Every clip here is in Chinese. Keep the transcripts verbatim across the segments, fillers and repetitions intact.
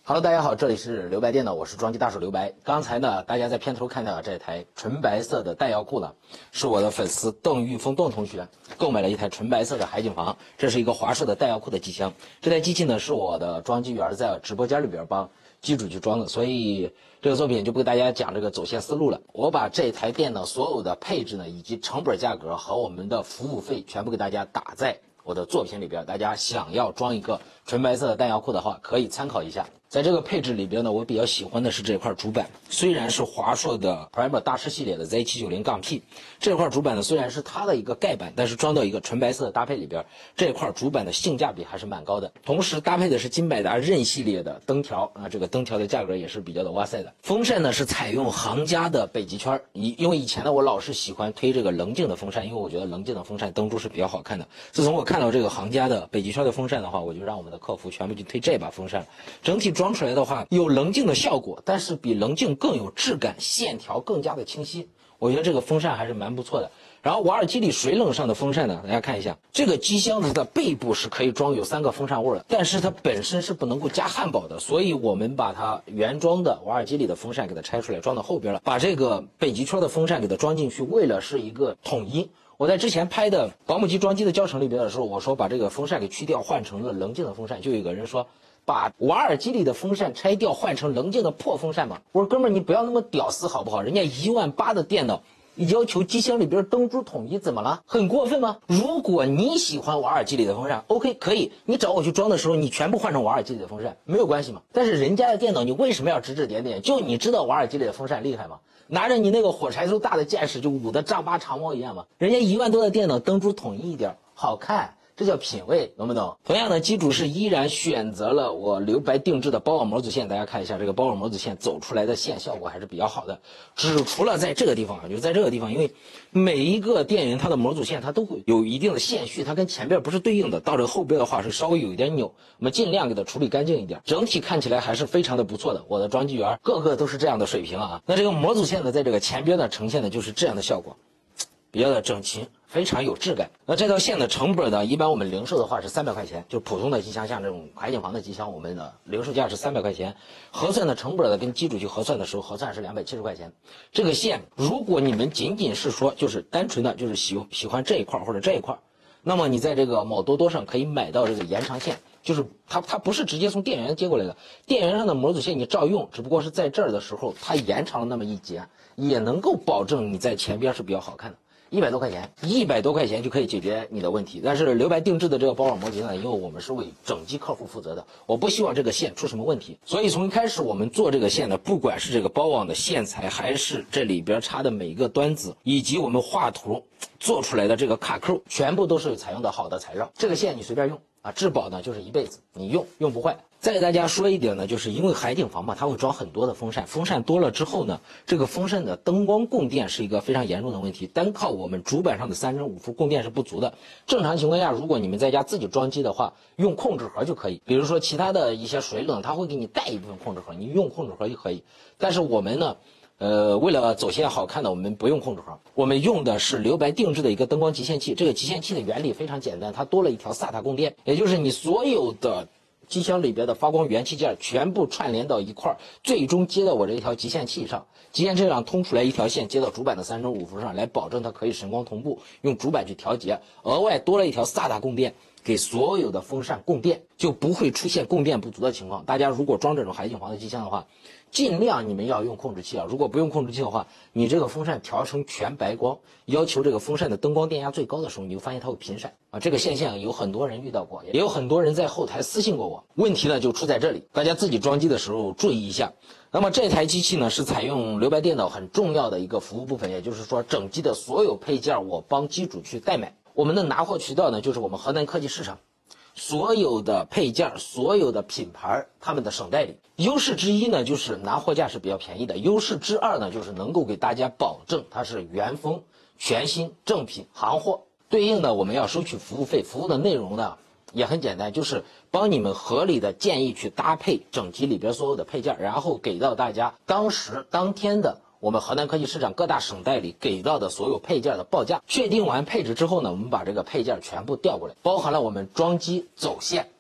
Hello， 大家好，这里是留白电脑，我是装机大手留白。刚才呢，大家在片头看到的这台纯白色的弹药库呢，是我的粉丝邓玉峰邓同学购买了一台纯白色的海景房，这是一个华硕的弹药库的机箱。这台机器呢，是我的装机员在直播间里边帮机主去装的，所以这个作品就不给大家讲这个走线思路了。我把这台电脑所有的配置呢，以及成本价格和我们的服务费全部给大家打在我的作品里边，大家想要装一个纯白色的弹药库的话，可以参考一下。在这个配置里边呢，我比较喜欢的是这块主板，虽然是华硕的 Primer 大师系列的 Z 七九零 P， 这块主板呢虽然是它的一个盖板，但是装到一个纯白色的搭配里边，这块主板的性价比还是蛮高的。同时搭配的是金百达刃系列的灯条啊，这个灯条的价格也是比较的哇塞的。风扇呢是采用行家的北极圈，因为以前呢我老是喜欢推这个棱镜的风扇，因为我觉得棱镜的风扇灯珠是比较好看的。自从我看到这个行家的北极圈的风扇的话，我就让我们的客服全部去推这把风扇。整体装出来的话有棱镜的效果，但是比棱镜更有质感，线条更加的清晰。我觉得这个风扇还是蛮不错的。然后瓦尔基里水冷上的风扇呢，大家看一下，这个机箱子的背部是可以装有三个风扇位的，但是它本身是不能够加汉堡的，所以我们把它原装的瓦尔基里的风扇给它拆出来装到后边了，把这个北极圈的风扇给它装进去，为了是一个统一。我在之前拍的保姆机装机的教程里边的时候，我说把这个风扇给去掉，换成了棱镜的风扇，就有个人说把瓦尔基里的风扇拆掉换成棱镜的破风扇嘛。我说哥们儿，你不要那么屌丝好不好？人家一万八的电脑要求机箱里边灯珠统一，怎么了？很过分吗？如果你喜欢瓦尔基里的风扇 OK 可以，你找我去装的时候你全部换成瓦尔基里的风扇没有关系嘛。但是人家的电脑你为什么要指指点点？就你知道瓦尔基里的风扇厉害吗？拿着你那个火柴头大的剑士就舞得丈八长矛一样嘛。人家一万多的电脑灯珠统一一点好看，这叫品味，懂不懂？同样的，机主是依然选择了我留白定制的包网模组线，大家看一下这个包网模组线走出来的线效果还是比较好的。只除了在这个地方啊，就在这个地方，因为每一个电源它的模组线它都会有一定的线序，它跟前边不是对应的，到这个后边的话是稍微有一点扭，我们尽量给它处理干净一点。整体看起来还是非常的不错的，我的装机员个个都是这样的水平啊。那这个模组线呢，在这个前边呢呈现的就是这样的效果，比较的整齐，非常有质感。那这条线的成本呢，一般我们零售的话是三百块钱，就普通的机箱，像这种海景房的机箱，我们的零售价是三百块钱。核算的成本呢，跟机主去核算的时候，核算是两百七十块钱。这个线，如果你们仅仅是说就是单纯的就是喜喜欢这一块或者这一块，那么你在这个某多多上可以买到这个延长线，就是它它不是直接从电源接过来的，电源上的模组线你照用，只不过是在这儿的时候它延长了那么一节，也能够保证你在前边是比较好看的。一百多块钱，一百多块钱就可以解决你的问题。但是留白定制的这个包网模组呢，因为我们是为整机客户负责的，我不希望这个线出什么问题，所以从一开始我们做这个线呢，不管是这个包网的线材，还是这里边插的每一个端子，以及我们画图做出来的这个卡扣，全部都是采用的好的材料。这个线你随便用啊，质保呢就是一辈子，你用用不坏。再给大家说一点呢，就是因为海景房嘛，它会装很多的风扇，风扇多了之后呢，这个风扇的灯光供电是一个非常严重的问题，单靠我们主板上的三针五伏供电是不足的。正常情况下，如果你们在家自己装机的话，用控制盒就可以，比如说其他的一些水冷，它会给你带一部分控制盒，你用控制盒就可以。但是我们呢呃，为了走线好看的，我们不用控制盒，我们用的是留白定制的一个灯光集线器。这个集线器的原理非常简单，它多了一条 S A T A 供电，也就是你所有的机箱里边的发光元器件全部串联到一块儿，最终接到我这一条集线器上，集线器上通出来一条线接到主板的三针五伏上来，保证它可以神光同步，用主板去调节，额外多了一条 S A T A 供电，给所有的风扇供电，就不会出现供电不足的情况。大家如果装这种海景房的机箱的话，尽量你们要用控制器啊，如果不用控制器的话，你这个风扇调成全白光，要求这个风扇的灯光电压最高的时候，你就发现它会频闪啊。这个现象有很多人遇到过，也有很多人在后台私信过我。问题呢就出在这里，大家自己装机的时候注意一下。那么这台机器呢是采用留白电脑很重要的一个服务部分，也就是说整机的所有配件我帮机主去代买。我们的拿货渠道呢就是我们河南科技市场。所有的配件，所有的品牌，他们的省代理，优势之一呢，就是拿货价是比较便宜的；优势之二呢，就是能够给大家保证它是原封、全新、正品、行货。对应的，我们要收取服务费，服务的内容呢也很简单，就是帮你们合理的建议去搭配整机里边所有的配件，然后给到大家当时当天的我们河南科技市场各大省代理给到的所有配件的报价。确定完配置之后呢，我们把这个配件全部调过来，包含了我们装机走线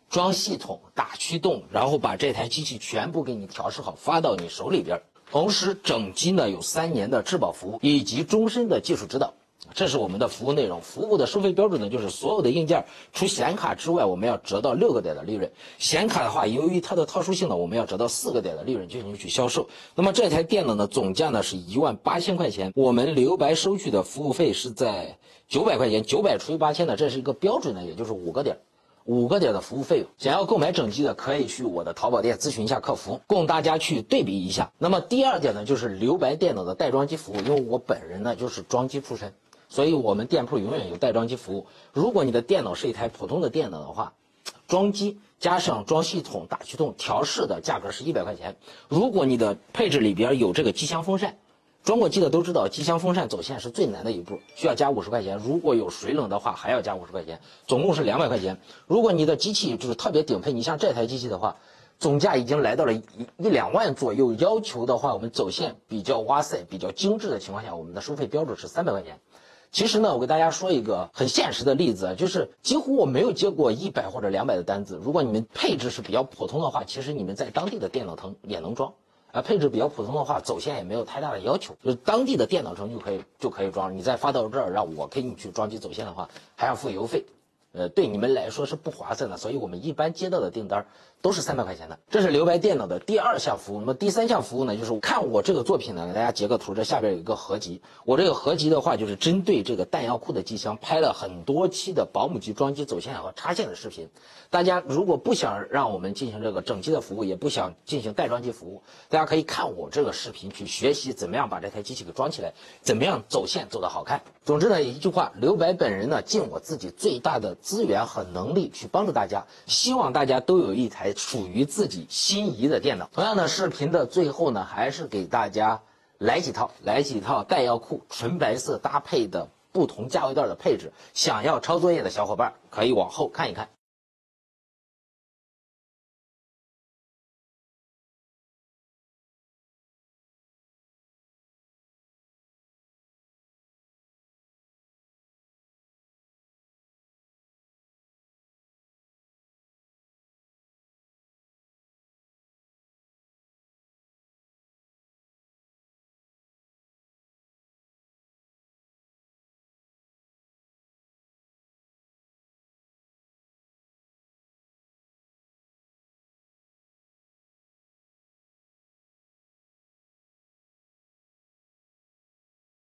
装系统、打驱动，然后把这台机器全部给你调试好，发到你手里边。同时，整机呢有三年的质保服务以及终身的技术指导。这是我们的服务内容。服务的收费标准呢，就是所有的硬件除显卡之外，我们要折到六个点的利润。显卡的话，由于它的特殊性呢，我们要折到四个点的利润进行去销售。那么这台电脑呢，总价呢是一万八千块钱，我们留白收取的服务费是在九百块钱，九百除以八千呢，这是一个标准的，也就是五个点。五个点的服务费用，想要购买整机的可以去我的淘宝店咨询一下客服，供大家去对比一下。那么第二点呢，就是留白电脑的带装机服务，因为我本人呢就是装机出身，所以我们店铺永远有带装机服务。如果你的电脑是一台普通的电脑的话，装机加上装系统、打驱动、调试的价格是一百块钱。如果你的配置里边有这个机箱风扇，装过机的都知道，机箱风扇走线是最难的一步，需要加五十块钱。如果有水冷的话，还要加五十块钱，总共是两百块钱。如果你的机器就是特别顶配，你像这台机器的话，总价已经来到了一一两万左右。要求的话，我们走线比较哇塞、比较精致的情况下，我们的收费标准是三百块钱。其实呢，我给大家说一个很现实的例子，就是几乎我没有接过一百或者两百的单子。如果你们配置是比较普通的话，其实你们在当地的电脑城也能装。啊，配置比较普通的话，走线也没有太大的要求，就是当地的电脑城就可以就可以装。你再发到这儿，让我给你去装机走线的话，还要付邮费，呃，对你们来说是不划算的。所以我们一般接到的订单都是三百块钱的。这是留白电脑的第二项服务。那么第三项服务呢，就是看我这个作品呢，给大家截个图，这下边有一个合集。我这个合集的话，就是针对这个弹药库的机箱拍了很多期的保姆级装机走线和插线的视频。大家如果不想让我们进行这个整机的服务，也不想进行带装机服务，大家可以看我这个视频去学习怎么样把这台机器给装起来，怎么样走线走得好看。总之呢，一句话，留白本人呢尽我自己最大的资源和能力去帮助大家，希望大家都有一台属于自己心仪的电脑。同样的，视频的最后呢，还是给大家来几套来几套弹药库纯白色搭配的不同价位段的配置，想要抄作业的小伙伴可以往后看一看。